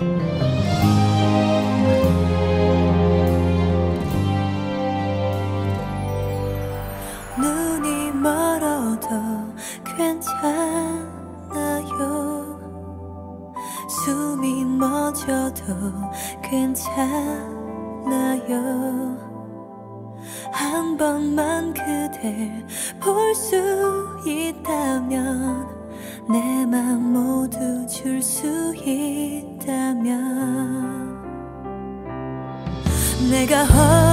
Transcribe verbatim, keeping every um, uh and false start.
눈이 멀어도 괜찮아요. 숨이 멎어도 괜찮아요. 한 번만 그댈 볼 수 있다면, 내 맘 모두 줄 수 있다면, 내가